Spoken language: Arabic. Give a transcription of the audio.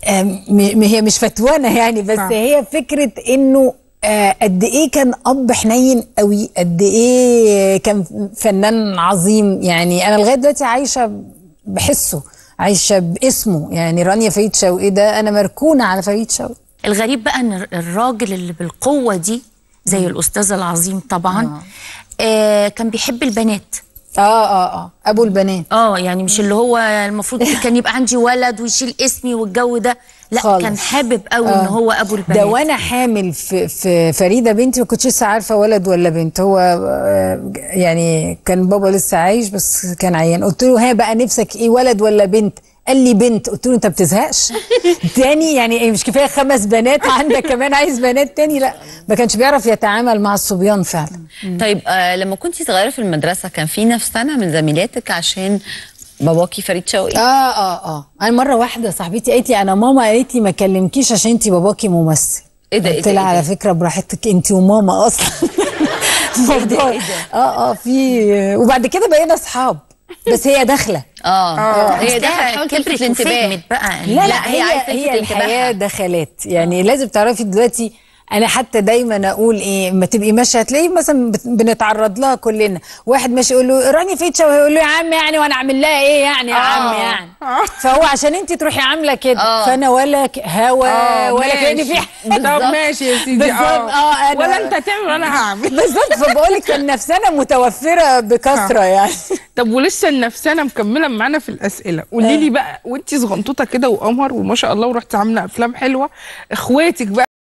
هي مش فتوانه يعني، بس هي فكره انه قد ايه كان اب حنين قوي، قد ايه كان فنان عظيم. يعني انا لغايه دلوقتي عايشه بحسه، عايشه باسمه. يعني رانيا فريد شوقي ده انا مركونه على فريد شوقي. الغريب بقى ان الراجل اللي بالقوه دي زي الاستاذ العظيم طبعا كان بيحب البنات. ابو البنات. يعني مش اللي هو المفروض كان يبقى عندي ولد ويشيل اسمي والجو ده، لا خالص. كان حابب قوي ان هو ابو البنات. ده وانا حامل في فريده بنتي ما كنتش لسه عارفه ولد ولا بنت. هو يعني كان بابا لسه عايش بس كان عيان. قلت له ها بقى نفسك ايه، ولد ولا بنت؟ قال لي بنت. قلت له انت بتزهقش تاني؟ يعني مش كفايه 5 بنات عندك كمان عايز بنات تاني؟ لا، ما كانش بيعرف يتعامل مع الصبيان فعلا. طيب لما كنتي صغيره في المدرسه كان في نفسنا من زميلاتك عشان باباكي فريد شوقي؟ انا مره واحده صاحبتي قالت لي انا ماما قالت لي ما كلمكيش عشان انت باباكي ممثل. ايه ده؟ قلت لها على فكره براحتك انت وماما اصلا. ايه ده؟ في وبعد كده بقينا اصحاب. بس هي داخله هي داخله تحاول تلفت الانتباه بقى. لا هي الحياه دخلات. يعني لازم تعرفي دلوقتي، انا حتى دايما اقول ايه، ما تبقي ماشيه هتلاقي مثلا بنتعرض لها كلنا، واحد ماشي يقول له راني فريد شوقي، يقول له يا عم يعني وانا اعمل لها ايه يعني يا عم يعني. فهو عشان انت تروحي عامله كده فانا ولا هوا ولا كاني في حاجه. طب ماشي يا سيدي. ولا انت تعمل ولا هعمل. بالظبط. فبقول لك النفسانه متوفره بكثره يعني. طب ولسه النفسانه مكمله معانا في الاسئله. قولي لي بقى، وانت صغنطوطه كده وقمر وما شاء الله ورحتي عامله افلام حلوه، اخواتك بقى